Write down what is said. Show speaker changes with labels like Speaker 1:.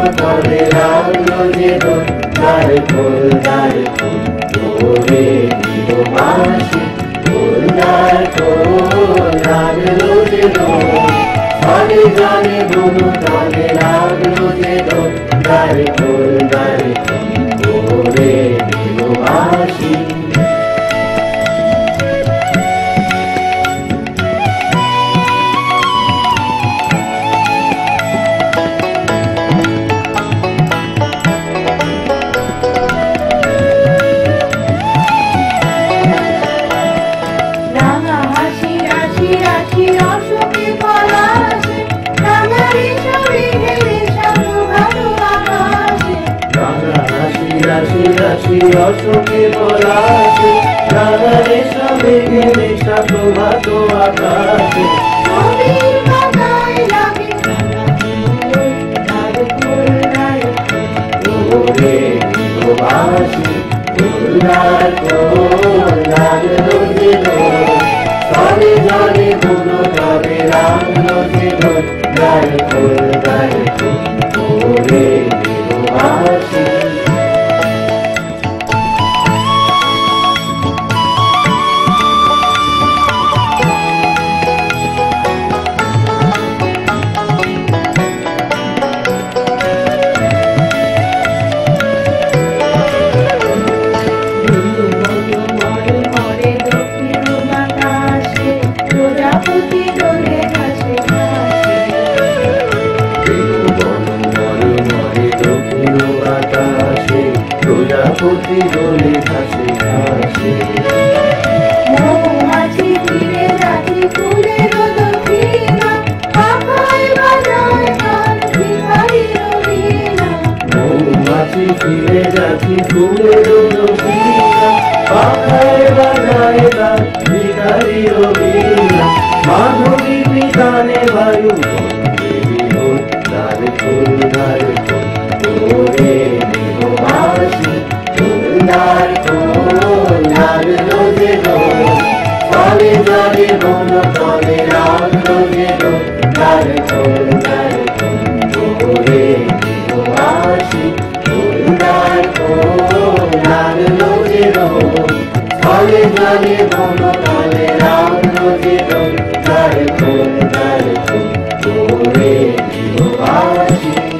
Speaker 1: তবে লাগলো যে দোল, দ্বার খোল দ্বার খোল ওরে নিরবাসী, খোল দ্বার খোল লাগলো যে দোল, ঘরে ঘরে বনু তবে লাগলো যে দোল, দ্বার খোল দ্বার খোল ওরে নিরবাসী। রাশি রাশি অশোকে পলাশে, রাঙারে সবে গেলে সাপ্রভাত আকাশে, ওরে নিরবাসী, খোল দ্বার খোল লাগলো যে দোল, ঘরে ঘরে বনু তবে লাগলো যে দোল, দ্বার খোল দ্বার খোল ওরে নিরবাসী। প্রজাপতি দোলে ঘাসে ঘাসে,
Speaker 2: মৌমাছি ফিরে যাচ্ছে ফুলের দক্ষিণা, পাখায় বাজায় গান ভিখারির বীণা,
Speaker 1: মৌমাছি ফিরে যাচ্ছে ফুলের দক্ষিণা, পাখায় বাজায় গান ভিখারির বীণা, মাধবী বিতানে বায়ু বন্দে বিহল, দ্বার খোল দ্বার খোল ওরে নিরবাসী, খোল দ্বার খোল লাগলো যে দোল, ঘরে ঘরে বনু তবে লাগলো যে দোল, দ্বার খোল দ্বার খোল ওরে নিরবাসী, খোল দ্বার খোল লাগলো যে দোল, ঘরে ঘরে বনু তবে লাগলো যে দোল, দ্বার খোল দ্বার খোল ওরে নিরবাসী।